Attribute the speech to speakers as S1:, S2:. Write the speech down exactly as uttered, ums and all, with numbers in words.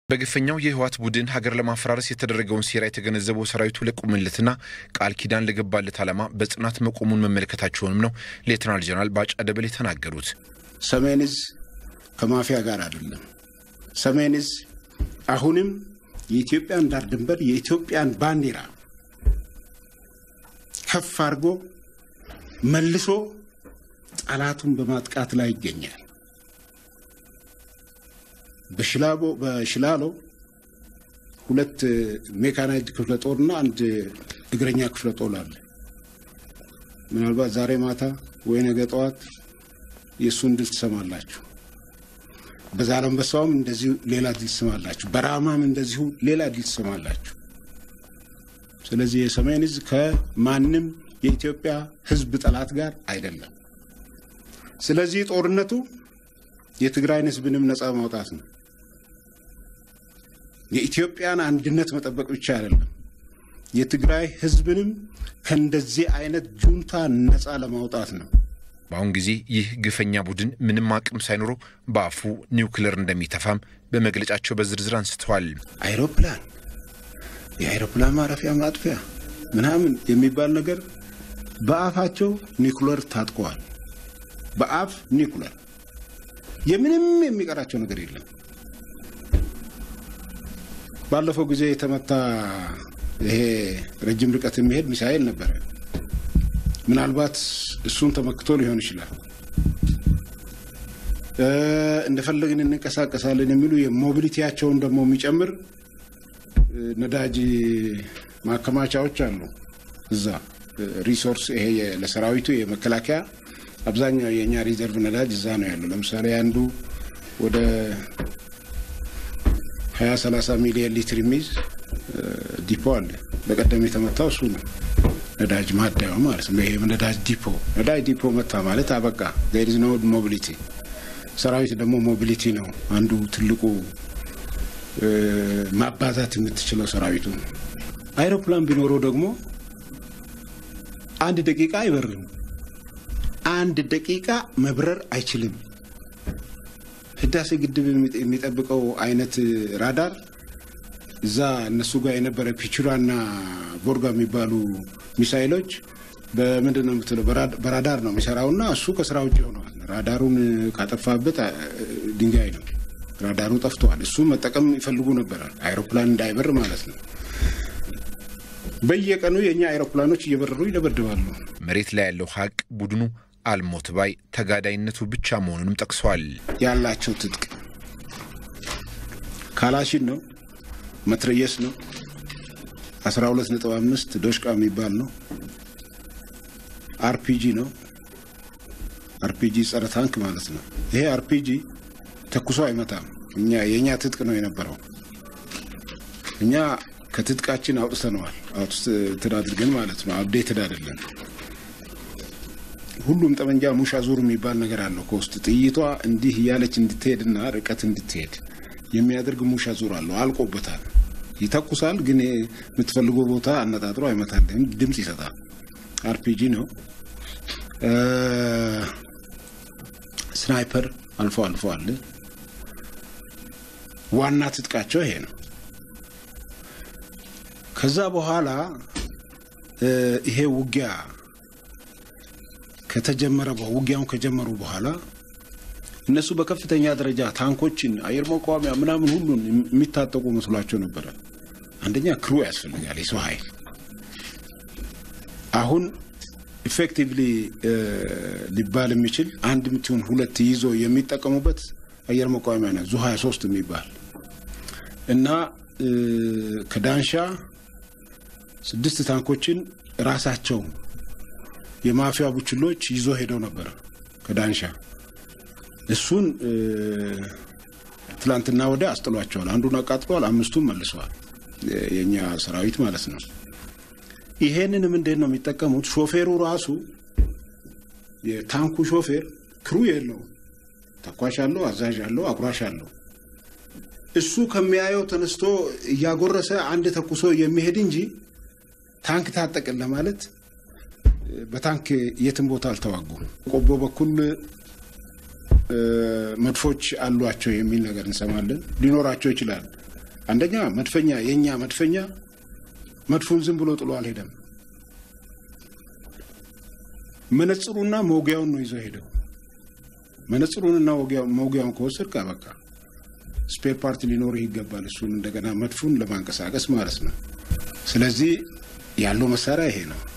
S1: በግፈኛው የሕወሓት ቡድን ሀገር ለማፈራረስ የተደረገውን ሴራ የተገነዘበው ሰራዊቱ ለቁምልትና ቃል ኪዳን ለገባለት ዓላማ በጽናት መቆሙን መመልከታቸውንም ነው ሌተናል ጀነራል ባጫ ደበሌ ተናገሩት።
S2: ሰሜንዝ ከማፊያ ጋር አይደለም። ሰሜንዝ አሁንም የኢትዮጵያን ዳር ድንበር የኢትዮጵያን ባንዲራ ከፍ አድርጎ መልሶ ጠላቱን በማጥቃት ላይ ይገኛል። በሽላቦ በሽላሎ ሁለት ሜካናይዝድ ክፍለ ጦርና አንድ እግረኛ ክፍለ ጦር አለ። ምናልባት ዛሬ ማታ ወይ ነገ ጠዋት የሱን ድል ትሰማላችሁ። በዛላምበሳውም እንደዚሁ ሌላ ድል ትሰማላችሁ። በራማም እንደዚሁ ሌላ ድል ትሰማላችሁ። ስለዚህ የሰሜን ዕዝ ከማንም የኢትዮጵያ ሕዝብ ጠላት ጋር አይደለም። ስለዚህ ጦርነቱ የትግራይን ሕዝብንም ነፃ ማውጣት ነው። የኢትዮጵያን አንድነት መጠበቅ ብቻ አይደለም። የትግራይ ሕዝብንም ከእንደዚህ አይነት ጁንታ ነፃ ለማውጣት ነው።
S1: በአሁን ጊዜ ይህ ግፈኛ ቡድን ምንም አቅም ሳይኖረው በአፉ ኒውክሌር እንደሚተፋም በመግለጫቸው በዝርዝር አንስተዋል።
S2: አይሮፕላን የአይሮፕላን ማረፊያ ማጥፊያ ምናምን የሚባል ነገር በአፋቸው ኒውክሌር ታጥቀዋል። በአፍ ኒውክሌር የምንም የሚቀራቸው ነገር የለም። ባለፈው ጊዜ የተመታ ይሄ ረጅም ርቀት የሚሄድ ሚሳኤል ነበር። ምናልባት እሱን ተመክቶ ሊሆን ይችላል። እንደፈለግን እንንቀሳቀሳለን የሚሉ የሞቢሊቲያቸውን ደግሞ የሚጨምር ነዳጅ ማከማቻዎች አሉ። እዛ ሪሶርስ ይሄ ለሰራዊቱ የመከላከያ አብዛኛው የኛ ሪዘርቭ ነዳጅ እዛ ነው ያለው። ለምሳሌ አንዱ ወደ ሃያ ሰላሳ ሚሊዮን ሊትር የሚይዝ ዲፖ አለ። በቀደም የተመታው እሱ ነው። ነዳጅ ማደያው ማለት ነው። ይሄ ነዳጅ ዲፖ ነዳጅ ዲፖ መታ ማለት አበቃ። there is no mobility። ሰራዊት ደግሞ ሞቢሊቲ ነው አንዱ ትልቁ ማባዛት የምትችለው ሰራዊቱ። አይሮፕላን ቢኖረው ደግሞ አንድ ደቂቃ አይበርም። አንድ ደቂቃ መብረር አይችልም። ህዳሴ ግድብ የሚጠብቀው አይነት ራዳር እዛ እነሱ ጋር የነበረ ፒቹራና ቦርጋ የሚባሉ ሚሳኤሎች በመንደር ነው የምትለው በራዳር ነው የሚሰራውና እሱ ከስራ ውጪ ሆኗል። ራዳሩን ካጠፋበት ድንጋይ ነው። ራዳሩ ጠፍቷል። እሱ መጠቀም ይፈልጉ ነበር አይሮፕላን እንዳይበር ማለት ነው። በየቀኑ የኛ አይሮፕላኖች እየበረሩ ይደበድባሉ።
S1: መሬት ላይ ያለው ሀቅ ቡድኑ አልሞት ባይ ተጋዳይነቱ ብቻ መሆኑንም ጠቅሷል።
S2: ያላቸው ትጥቅ ካላሽን ነው፣ መትረየስ ነው፣ አስራ ሁለት ነጥብ አምስት ዶሽቃ የሚባል ነው፣ አርፒጂ ነው። አርፒጂ ጸረ ታንክ ማለት ነው። ይሄ አርፒጂ ተኩሶ አይመታም። እኛ የኛ ትጥቅ ነው የነበረው። እኛ ከትጥቃችን አውጥተነዋል። አውጥተን አድርገን ማለት ነው። አፕዴትድ አይደለም። ሁሉም ጠመንጃ ሙሻ ዙር የሚባል ነገር አለው። ከውስጥ ጥይቷ እንዲህ ያለች እንድትሄድና ርቀት እንድትሄድ የሚያደርግ ሙሻ ዙር አለው። አልቆበታል። ይተኩሳል፣ ግን የምትፈልገው ቦታ አነጣጥሮ አይመታልም። ድምጽ ይሰጣል። አርፒጂ ነው። ስናይፐር አልፎ አልፎ አለ። ዋና ትጥቃቸው ይሄ ነው። ከዛ በኋላ ይሄ ውጊያ ከተጀመረ ውጊያውን ከጀመሩ በኋላ እነሱ በከፍተኛ ደረጃ ታንኮችን አየር መቋሚያ ምናምን ሁሉን የሚታጠቁ መስሏቸው ነበር። አንደኛ ክሩ ያስፈልጋል፣ የሰው ኃይል። አሁን ኢፌክቲቭሊ ሊባል የሚችል አንድ ምትሁን ሁለት ይዞ የሚጠቀሙበት አየር መቋሚያ ነው ዙ ሃያ ሶስት የሚባል እና ከዳንሻ ስድስት ታንኮችን ራሳቸው የማፊያ ቡችሎች ይዞ ሄደው ነበር ከዳንሻ። እሱን ትላንትና ወደ አስጥሏቸዋል። አንዱን አቃጥሏል፣ አምስቱን መልሰዋል። የኛ ሰራዊት ማለት ነው። ይሄንን ምንድን ነው የሚጠቀሙት? ሾፌሩ ራሱ የታንኩ ሾፌር ክሩ የለው፣ ተኳሽ አለው፣ አዛዥ አለው፣ አቁራሽ አለው። እሱ ከሚያየው ተነስቶ ያጎረሰ አንድ ተኩሶ የሚሄድ እንጂ ታንክ ታጠቀለ ማለት በታንክ የትም ቦታ አልተዋጉም። ቆቦ በኩል መድፎች አሏቸው የሚል ነገር እንሰማለን። ሊኖራቸው ይችላል። አንደኛ መድፈኛ የኛ መድፈኛ መድፉን ዝም ብሎ ጥሎ አልሄደም መነጽሩና ሞጊያውን ነው ይዞ ሄደው መነጽሩንና ሞጊያው ሞጊያውን ከወሰድክ አበቃ ስፔር ፓርት ሊኖር ይገባል እሱን እንደገና መድፉን ለማንቀሳቀስ ማለት ነው ስለዚህ ያለው መሳሪያ ይሄ ነው